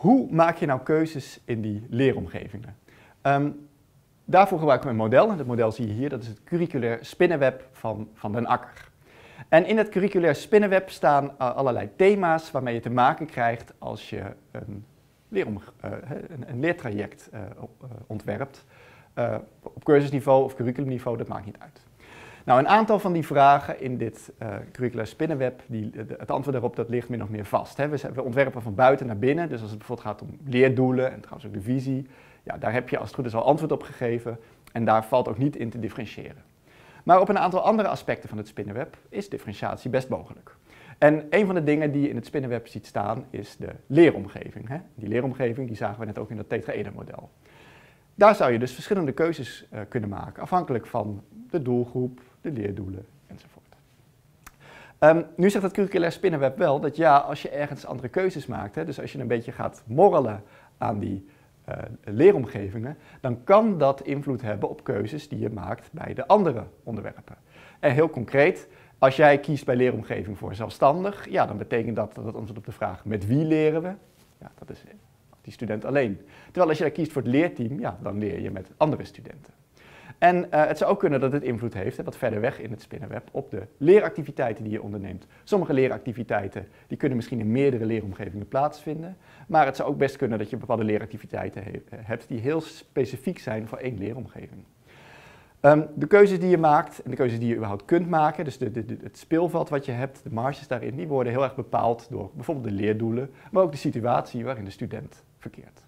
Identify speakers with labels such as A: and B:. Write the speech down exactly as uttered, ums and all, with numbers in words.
A: Hoe maak je nou keuzes in die leeromgevingen? Um, daarvoor gebruiken we een model. En dat model zie je hier, dat is het curriculair spinnenweb van, van Den Akker. En in het curriculair spinnenweb staan uh, allerlei thema's waarmee je te maken krijgt als je een, leerom, uh, een, een leertraject uh, uh, ontwerpt. Uh, op cursusniveau of curriculumniveau, dat maakt niet uit. Nou, een aantal van die vragen in dit uh, curriculair spinnenweb, die, de, het antwoord daarop dat ligt min of meer vast. Hè. We, we ontwerpen van buiten naar binnen, dus als het bijvoorbeeld gaat om leerdoelen en trouwens ook de visie, ja, daar heb je als het goed is al antwoord op gegeven en daar valt ook niet in te differentiëren. Maar op een aantal andere aspecten van het spinnenweb is differentiatie best mogelijk. En een van de dingen die je in het spinnenweb ziet staan is de leeromgeving. Hè. Die leeromgeving die zagen we net ook in dat tetraeder-model. Daar zou je dus verschillende keuzes uh, kunnen maken, afhankelijk van de doelgroep, de leerdoelen enzovoort. Um, nu zegt het curriculair spinnenweb wel dat ja, als je ergens andere keuzes maakt, hè, dus als je een beetje gaat morrelen aan die uh, leeromgevingen, dan kan dat invloed hebben op keuzes die je maakt bij de andere onderwerpen. En heel concreet, als jij kiest bij leeromgeving voor zelfstandig, ja, dan betekent dat dat het antwoord op de vraag met wie leren we, ja, dat is die student alleen. Terwijl als je kiest voor het leerteam, ja, dan leer je met andere studenten. En uh, het zou ook kunnen dat het invloed heeft, hè, wat verder weg in het spinnenweb, op de leeractiviteiten die je onderneemt. Sommige leeractiviteiten die kunnen misschien in meerdere leeromgevingen plaatsvinden, maar het zou ook best kunnen dat je bepaalde leeractiviteiten he hebt die heel specifiek zijn voor één leeromgeving. Um, de keuzes die je maakt en de keuzes die je überhaupt kunt maken, dus de, de, de, het speelveld wat je hebt, de marges daarin, die worden heel erg bepaald door bijvoorbeeld de leerdoelen, maar ook de situatie waarin de student verkeert.